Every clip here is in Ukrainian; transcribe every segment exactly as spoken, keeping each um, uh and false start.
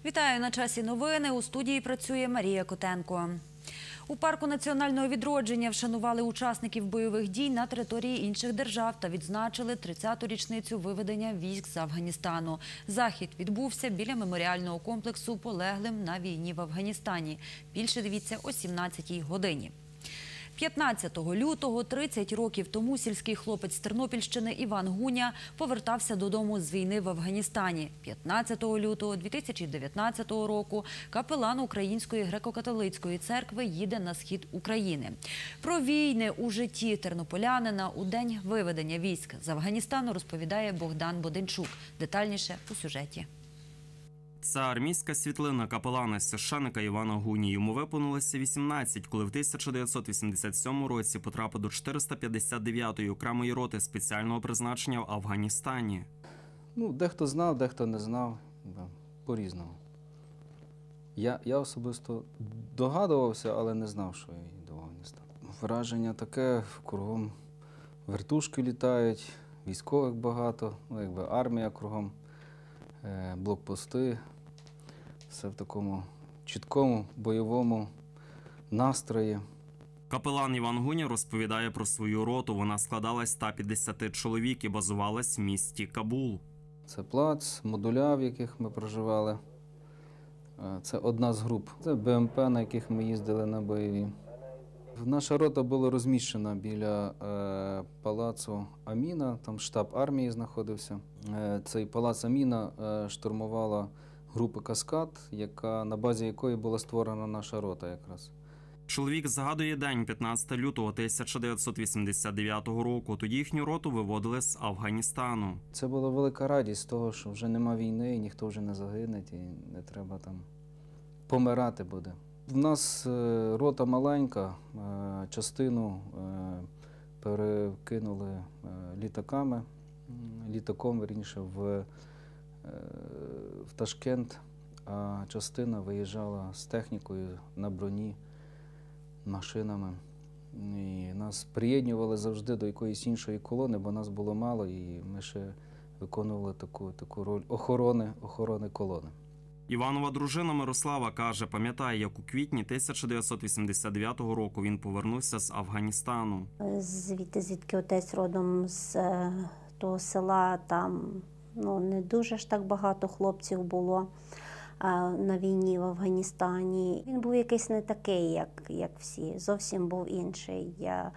Вітаю, на часі новини. У студії працює Марія Котенко. У парку національного відродження вшанували учасників бойових дій на території інших держав та відзначили тридцяту річницю виведення військ з Афганістану. Захід відбувся біля меморіального комплексу полеглим на війні в Афганістані. Більше дивіться о сімнадцятій годині. п'ятнадцятого лютого, тридцять років тому, сільський хлопець з Тернопільщини Іван Гуня повертався додому з війни в Афганістані. п'ятнадцятого лютого дві тисячі дев'ятнадцятого року капелан Української греко-католицької церкви їде на схід України. Про війни у житті тернополянина у день виведення військ з Афганістану розповідає Богдан Боденчук. Детальніше у сюжеті. Це армійська світлина капелана священика Івана Гуні. Йому виповнилося вісімнадцять, коли в тисяча дев'ятсот вісімдесят сьомому році потрапив до чотириста п'ятдесят дев'ятої окремої роти спеціального призначення в Афганістані. Ну, дехто знав, дехто не знав, по-різному. Я, я особисто догадувався, але не знав, що я йду в Афганістан. Враження таке, кругом вертушки літають, військових багато, ну, якби армія кругом, блокпости. Все в такому чіткому бойовому настрої. Капелан Іван Гуня розповідає про свою роту. Вона складалась з ста п'ятдесяти чоловік і базувалась в місті Кабул. Це плац, модуля, в яких ми проживали. Це одна з груп. Це Б М П, на яких ми їздили на бойові. Наша рота була розміщена біля е, палацу Аміна, там штаб армії знаходився. Е, цей палац Аміна е, штурмувала група «Каскад», яка, на базі якої була створена наша рота якраз. Чоловік згадує день п'ятнадцятого лютого тисяча дев'ятсот вісімдесят дев'ятого року. Тоді їхню роту виводили з Афганістану. Це була велика радість того, що вже нема війни, і ніхто вже не загине, і не треба там помирати буде. В нас рота маленька, частину перекинули літаками, літаком, вірніше, в, в Ташкент, а частина виїжджала з технікою на броні, машинами. І нас приєднували завжди до якоїсь іншої колони, бо нас було мало, і ми ще виконували таку, таку роль охорони, охорони колони. Іванова дружина Мирослава каже, пам'ятає, як у квітні тисяча дев'ятсот вісімдесят дев'ятого року він повернувся з Афганістану. Звідти, звідки отець родом з того села, там ну, не дуже ж так багато хлопців було на війні в Афганістані. Він був якийсь не такий, як, як всі, зовсім був інший. Я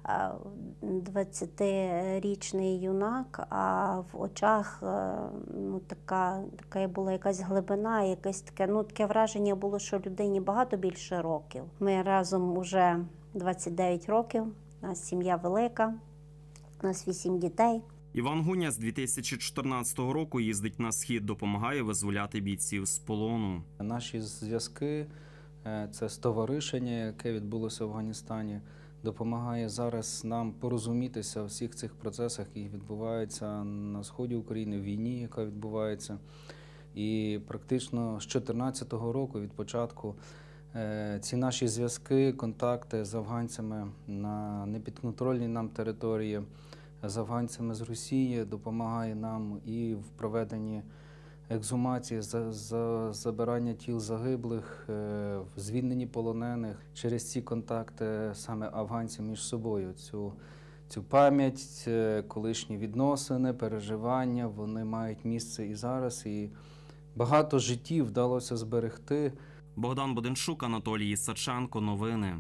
двадцятирічний юнак, а в очах ну, така, така була якась глибина, якесь таке, ну, таке враження було, що людині багато більше років. Ми разом уже двадцять дев'ять років, у нас сім'я велика, у нас вісім дітей. Іван Гуня з дві тисячі чотирнадцятого року їздить на схід, допомагає визволяти бійців з полону. Наші зв'язки, це стоваришення, яке відбулося в Афганістані, допомагає зараз нам порозумітися у всіх цих процесах, які відбуваються на сході України, в війні, яка відбувається. І практично з дві тисячі чотирнадцятого року, від початку, ці наші зв'язки, контакти з афганцями на непідконтрольній нам території, з афганцями з Росії допомагає нам і в проведенні ексгумації, за, за забирання тіл загиблих, в звільненні полонених. Через ці контакти саме афганці між собою, цю, цю пам'ять, колишні відносини, переживання, вони мають місце і зараз. І багато життів вдалося зберегти. Богдан Боденчук, Анатолій Ісаченко. Новини.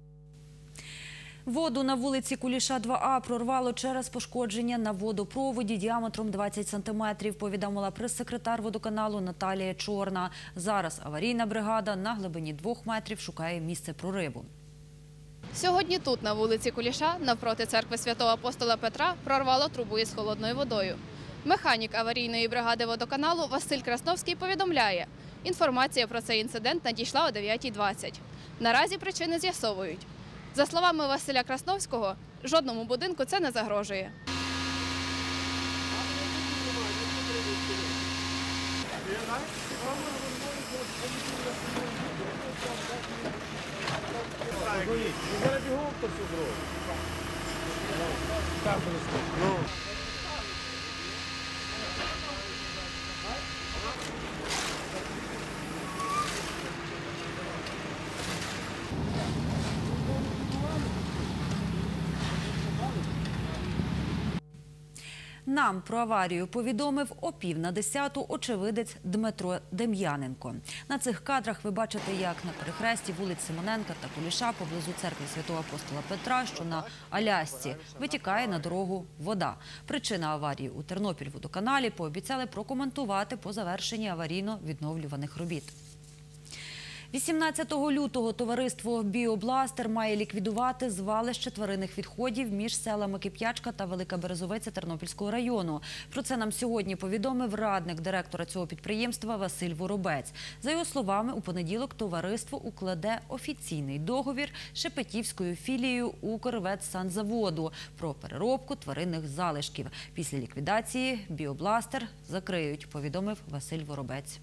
Воду на вулиці Куліша два А прорвало через пошкодження на водопроводі діаметром двадцять сантиметрів, повідомила прес-секретар водоканалу Наталія Чорна. Зараз аварійна бригада на глибині двох метрів шукає місце прориву. Сьогодні тут, на вулиці Куліша, навпроти церкви святого апостола Петра, прорвало трубу із холодною водою. Механік аварійної бригади водоканалу Василь Красновський повідомляє, інформація про цей інцидент надійшла о дев'ятій двадцять. Наразі причини з'ясовують. За словами Василя Красновського, жодному будинку це не загрожує. Нам про аварію повідомив о пів на десяту очевидець Дмитро Дем'яненко. На цих кадрах ви бачите, як на перехресті вулиць Симоненка та Куліша поблизу церкви Святого Апостола Петра, що на Алясці, витікає на дорогу вода. Причина аварії у Тернопільводоканалі пообіцяли прокоментувати по завершенні аварійно-відновлюваних робіт. вісімнадцятого лютого товариство «Біобластер» має ліквідувати звалище тваринних відходів між селами Кип'ячка та Велика Березовиця Тернопільського району. Про це нам сьогодні повідомив радник директора цього підприємства Василь Воробець. За його словами, у понеділок товариство укладе офіційний договір з шепетівською філією «Укрветсанзаводу» про переробку тваринних залишків. Після ліквідації «Біобластер» закриють, повідомив Василь Воробець.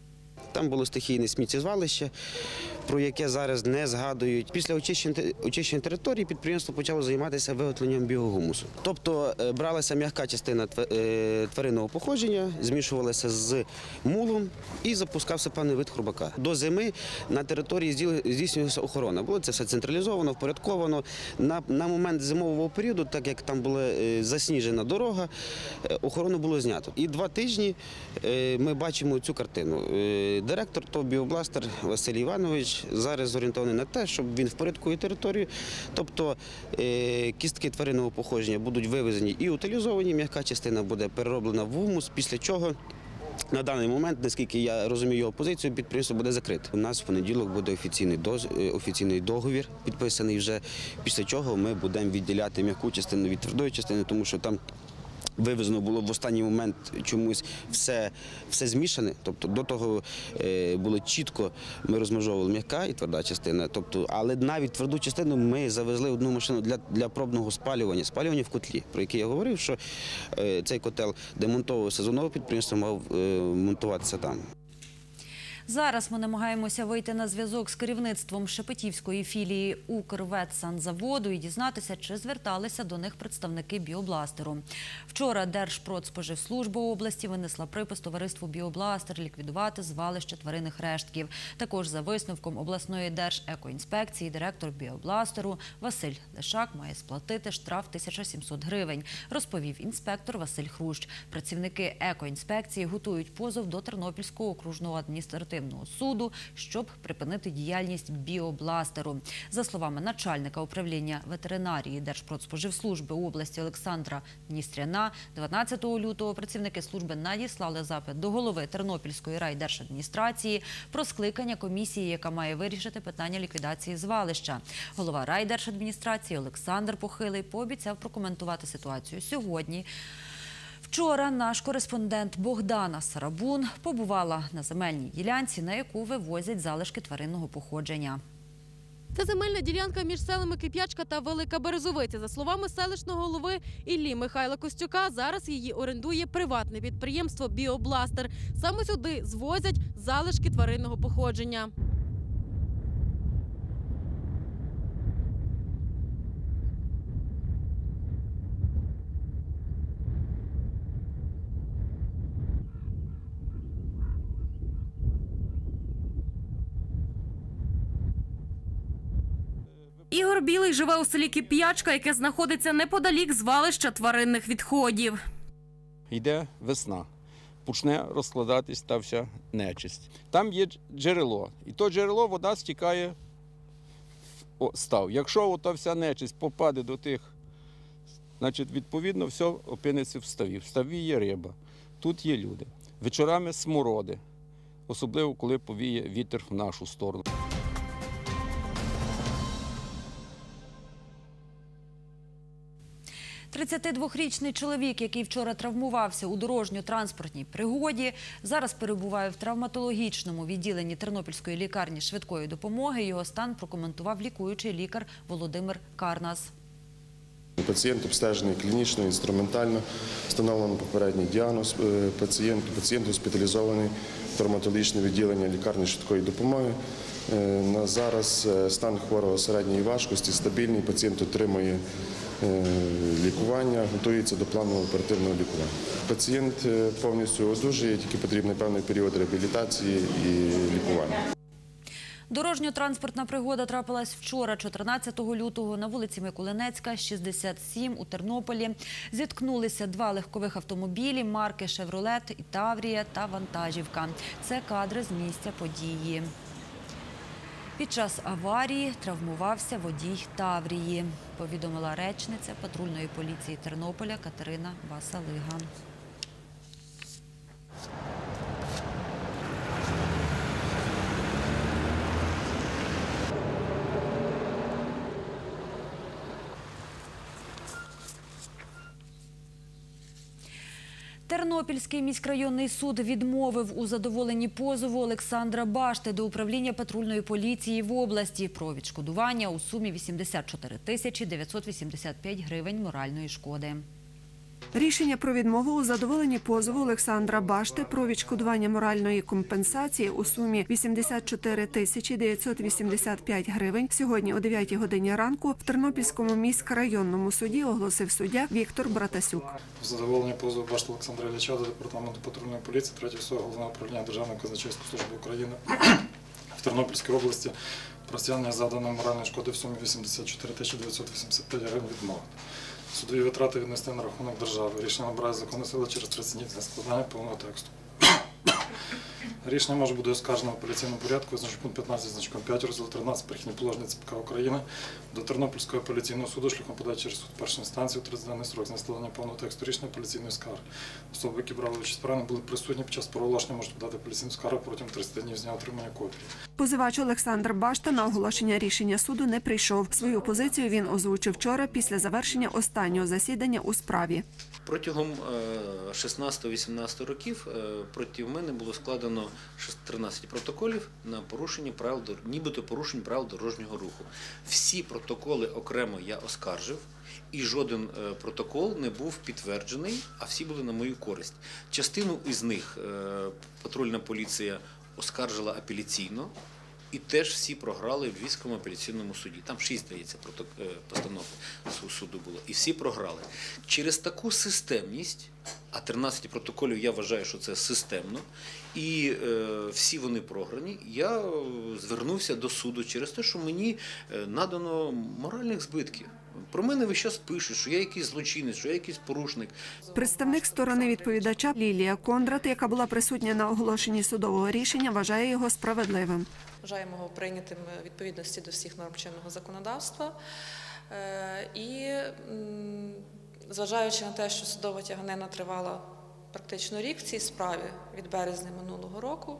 Там було стихійне сміттєзвалище, про яке зараз не згадують. Після очищення, очищення території підприємство почало займатися виготовленням біогумусу. Тобто бралася м'яка частина тваринного походження, змішувалася з мулом і запускався певний вид хробака. До зими на території здійснювалася охорона. Було це все централізовано, впорядковано. На, на момент зимового періоду, так як там була засніжена дорога, охорону було знято. І два тижні ми бачимо цю картину. Директор ТОВ «Біобластер» Василь Іванович зараз зорієнтований на те, щоб він впорядкує територію. Тобто кістки тваринного походження будуть вивезені і утилізовані, м'яка частина буде перероблена в гумус, після чого на даний момент, наскільки я розумію його позицію, підприємство буде закрите. У нас в понеділок буде офіційний, доз... офіційний договір підписаний вже, після чого ми будемо відділяти м'яку частину від твердої частини, тому що там вивезено було в останній момент чомусь все, все змішане. Тобто до того е, було чітко, ми розмежовували м'яка і тверда частина. Тобто, але навіть тверду частину ми завезли одну машину для, для пробного спалювання, спалювання в котлі, про яке я говорив, що е, цей котел демонтовувався з одного підприємства, мав е, монтуватися там. Зараз ми намагаємося вийти на зв'язок з керівництвом шепетівської філії «Укрветсанзаводу» і дізнатися, чи зверталися до них представники «Біобластеру». Вчора Держпродспоживслужба області винесла припис товариству «Біобластер» ліквідувати звалище тваринних рештків. Також за висновком обласної Держекоінспекції директор «Біобластеру» Василь Лешак має сплатити штраф тисяча сімсот гривень, розповів інспектор Василь Хрущ. Працівники екоінспекції готують позов до Тернопільського окружного адміністративного суду, щоб припинити діяльність «Біобластеру». За словами начальника управління ветеринарії Держпродспоживслужби області Олександра Дністряна, дванадцятого лютого працівники служби надіслали запит до голови Тернопільської райдержадміністрації про скликання комісії, яка має вирішити питання ліквідації звалища. Голова райдержадміністрації Олександр Похилий пообіцяв прокоментувати ситуацію сьогодні. Вчора наш кореспондент Богдана Сарабун побувала на земельній ділянці, на яку вивозять залишки тваринного походження. Це земельна ділянка між селами Кип'ячка та Велика Березовиця. За словами селищного голови Іллі Михайла Костюка, зараз її орендує приватне підприємство «Біобластер». Саме сюди звозять залишки тваринного походження. Ігор Білий живе у селі Кип'ячка, яке знаходиться неподалік звалища тваринних відходів. Йде весна, почне розкладатись та вся нечисть. Там є джерело, і то джерело вода стікає в став. Якщо ота вся нечисть попаде до тих, значить відповідно все опиниться в ставі. В ставі є риба, тут є люди. Вечорами смороди, особливо коли повіє вітер в нашу сторону. тридцятидвохрічний чоловік, який вчора травмувався у дорожньо-транспортній пригоді, зараз перебуває в травматологічному відділенні Тернопільської лікарні швидкої допомоги. Його стан прокоментував лікуючий лікар Володимир Карнас. Пацієнт обстежений клінічно, інструментально, встановлено попередній діагноз пацієнту. Пацієнт госпіталізований в травматологічне відділення лікарні швидкої допомоги. На зараз стан хворого середньої важкості стабільний, пацієнт отримує лікування, готується до планового оперативного лікування. Пацієнт повністю одужує, тільки потрібний певний період реабілітації і лікування. Дорожньо-транспортна пригода трапилась вчора, чотирнадцятого лютого, на вулиці Миколинецька, шістдесят сім у Тернополі. Зіткнулися два легкових автомобілі марки «Шевролет» і «Таврія» та вантажівка. Це кадри з місця події. Під час аварії травмувався водій «Таврії», повідомила речниця патрульної поліції Тернополя Катерина Басалига. Тернопільський міськрайонний суд відмовив у задоволенні позову Олександра Башти до управління патрульної поліції в області про відшкодування у сумі вісімдесят чотири тисячі дев'ятсот вісімдесят п'ять гривень моральної шкоди. Рішення про відмову у задоволенні позову Олександра Башти про відшкодування моральної компенсації у сумі вісімдесят чотири тисячі дев'ятсот вісімдесят п'ять гривень сьогодні о дев'ятій годині ранку в Тернопільському міськрайонному суді оголосив суддя Віктор Братасюк. В задоволенні позову Башти Олександра Ілліча до Департаменту патрульної поліції третього Головного управління Державної казначейської служби України в Тернопільській області про стягнення завданої моральної шкоди в сумі вісімдесят чотири тисячі дев'ятсот вісімдесят п'ять гривень відмовити. Судові витрати віднести на рахунок держави. Рішення набирає законну силу через тридцять днів для складання повного тексту. Рішення може бути оскаржено в апеляційному порядку, визначено пункт п'ятнадцять значком п'ять, розділ тринадцять «Перехідні положення ЦПК України» до Тернопільського апеляційного суду шляхом подачі через суд першої інстанції у тридцятиденний строк з складання повного тексту рішення апеляційної скарги. Особи, які брали участь в справі, були присутні під час проголошення, можуть подати апеляційну скаргу протягом тридцяти днів з дня отримання копії. Позивач Олександр Башта на оголошення рішення суду не прийшов. Свою позицію він озвучив вчора після завершення останнього засідання у справі. Протягом шістнадцятого-вісімнадцятого років проти мене було складено тринадцять протоколів на порушення правил, нібито порушень правил дорожнього руху. Всі протоколи окремо я оскаржив, і жоден протокол не був підтверджений, а всі були на мою користь. Частину із них патрульна поліція оскаржила апеляційно, і теж всі програли в Львівському апеляційному суді. Там шість, здається, постанов суду було. І всі програли. Через таку системність, а тринадцять протоколів я вважаю, що це системно, і е, всі вони програні, я звернувся до суду через те, що мені надано моральних збитків. Про мене весь час пишуть, що я якийсь злочинець, що я якийсь порушник. Представник сторони відповідача Лілія Кондрат, яка була присутня на оголошенні судового рішення, вважає його справедливим. Вважаємо його прийнятим у відповідності до всіх норм чинного законодавства. І зважаючи на те, що судова тяганина тривала практично рік в цій справі від березня минулого року,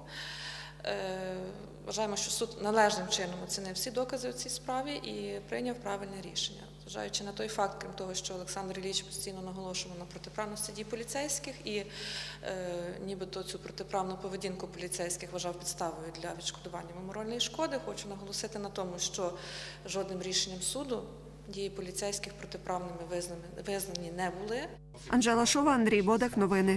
вважаємо, що суд належним чином оцінив всі докази у цій справі і прийняв правильне рішення. Зважаючи на той факт, крім того, що Олександр Ілліч постійно наголошував на протиправності дій поліцейських і е, нібито цю протиправну поведінку поліцейських вважав підставою для відшкодування моральної шкоди, хочу наголосити на тому, що жодним рішенням суду дії поліцейських протиправними визнані, визнані не були. Анжела Шова, Андрій Бодак. Новини.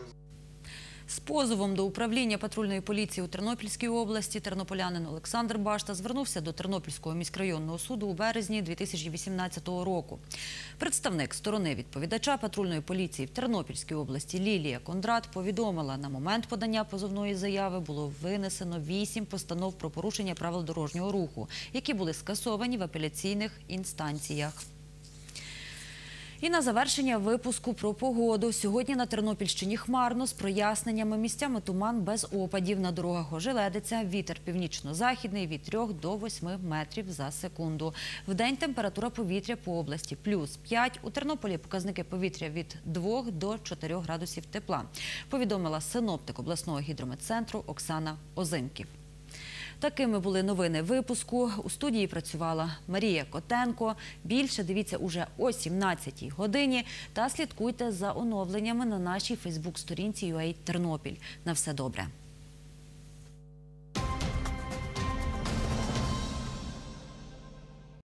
З позовом до управління патрульної поліції у Тернопільській області тернополянин Олександр Башта звернувся до Тернопільського міськрайонного суду у березні дві тисячі вісімнадцятого року. Представник сторони відповідача патрульної поліції в Тернопільській області Лілія Кондрат повідомила, на момент подання позовної заяви було винесено вісім постанов про порушення правил дорожнього руху, які були скасовані в апеляційних інстанціях. І на завершення випуску про погоду. Сьогодні на Тернопільщині хмарно, з проясненнями, місцями туман без опадів. На дорогах ожеледиться, вітер північно-західний від трьох до восьми метрів за секунду. Вдень температура повітря по області плюс п'ять. У Тернополі показники повітря від двох до чотирьох градусів тепла, повідомила синоптик обласного гідрометцентру Оксана Озимків. Такими були новини випуску. У студії працювала Марія Котенко. Більше дивіться уже о сімнадцятій годині та слідкуйте за оновленнями на нашій фейсбук-сторінці ю ей Тернопіль. На все добре.